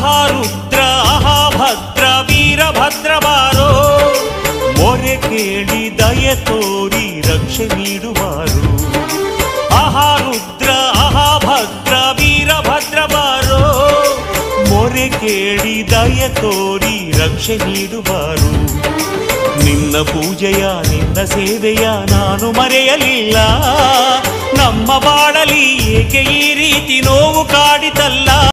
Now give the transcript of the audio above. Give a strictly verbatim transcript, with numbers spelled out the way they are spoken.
ಆಹಾರುದ್ರ ಅಹಾಭದ್ರ ವೀರಭದ್ರ ಬಾರೋ, ಮೊರೆ ಕೇಳಿ ದಯೆ ತೋರಿ ರಕ್ಷೆ ನೀಡುವಾರು. ಆಹಾರುದ್ರ ಅಹಾಭದ್ರ ವೀರಭದ್ರ ಬಾರೋ, ಮೊರೆ ಕೇಳಿ ದಯೆ ತೋರಿ ರಕ್ಷೆ ನೀಡುವಾರು. ನಿನ್ನ ಪೂಜೆಯ ನಿನ್ನ ಸೇವೆಯ ನಾನು ಮರೆಯಲಿಲ್ಲ, ನಮ್ಮ ಬಾಳಲಿ ಏಕೆ ಈ ರೀತಿ ನೋವು ಕಾಡಿತಲ್ಲ.